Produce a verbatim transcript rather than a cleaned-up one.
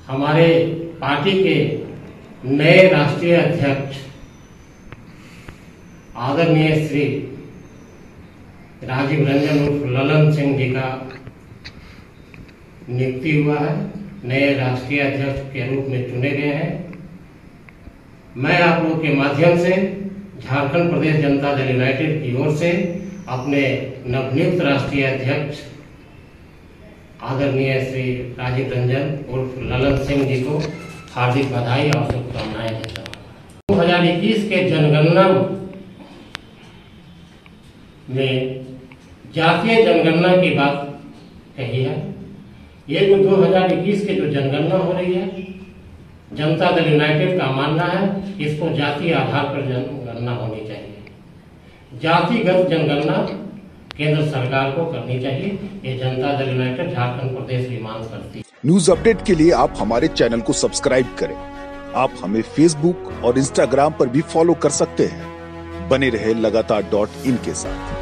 हमारे पार्टी के नए राष्ट्रीय अध्यक्ष आदरणीय श्री राजीव रंजन उर्फ ललन सिंह जी का नियुक्ति हुआ है, नए राष्ट्रीय अध्यक्ष के रूप में चुने गए हैं। मैं आप लोग के माध्यम से झारखंड प्रदेश जनता दल यूनाइटेड की ओर से अपने नवनियुक्त राष्ट्रीय अध्यक्ष आदरणीय श्री राजीव रंजन उर्फ ललन सिंह जी को हार्दिक बधाई और शुभकामनाएं देता हूँ। दो हजार इक्कीस के जनगणना में जातीय जनगणना की बात कही है। ये जो दो हजार इक्कीस के जो जनगणना हो रही है, जनता दल यूनाइटेड का मानना है कि इसको जातीय आधार पर जनगणना होनी चाहिए। जातिगत जनगणना केंद्र सरकार को करनी चाहिए। ये जनता दल यूनाइटेड झारखंड प्रदेश की मांग करती है। न्यूज अपडेट के लिए आप हमारे चैनल को सब्सक्राइब करें। आप हमें फेसबुक और इंस्टाग्राम पर भी फॉलो कर सकते हैं। बने रहे लगातार डॉट इन के साथ।